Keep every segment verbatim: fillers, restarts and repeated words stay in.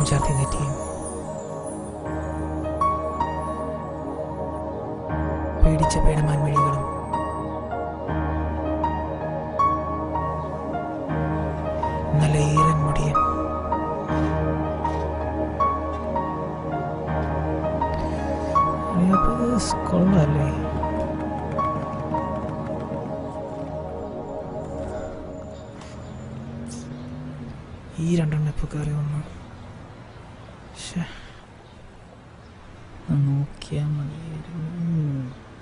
ചാത്തി നെറ്റിയും പേടിച്ച പേടമാൻ മിഴികളും നല്ല ഈറൻ മുടിയൻ കൊള്ളാല്ലേ. ഈ രണ്ടെണ്ണം ഇപ്പൊ കയറി വന്നു. നോക്കിയാ മതിയായിരുന്നു.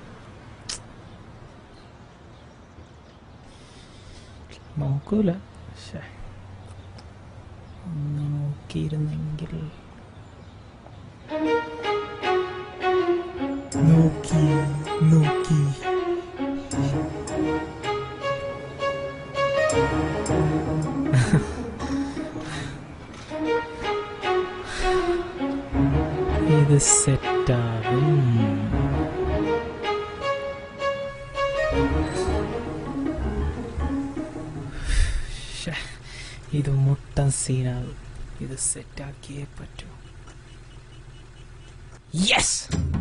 നോക്കൂല. ഒന്ന് നോക്കിയിരുന്നെങ്കിൽ. നോക്കി നോക്കി ഇത് സെറ്റാകും. ഇത് മുട്ടൻ സീനാകും. ഇത് സെറ്റാക്കിയേ പറ്റൂ. യെസ്.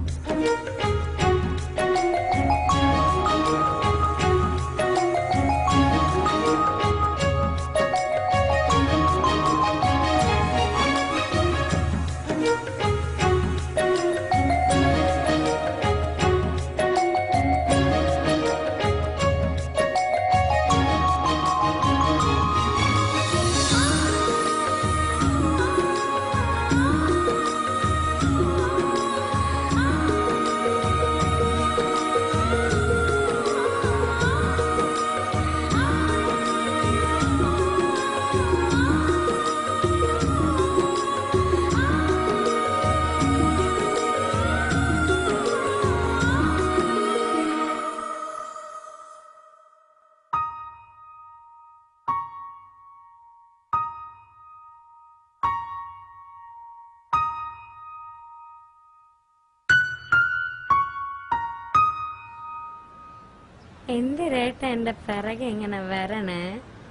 എന്തിരേട്ട എന്റെ പിറകെ ഇങ്ങനെ വരണേ?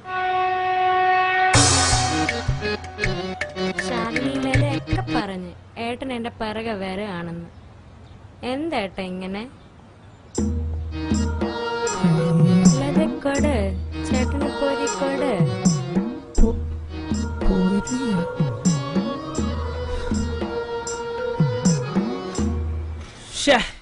ശാലിനിയിലൊക്കെ പറഞ്ഞ് ഏട്ടൻ എന്റെ പിറകെ വരാണെന്ന്. എന്തേട്ട ഇങ്ങനെ? കൊട് ചേട്ടന് കോരിക്കൊട്. ശ്ശേ.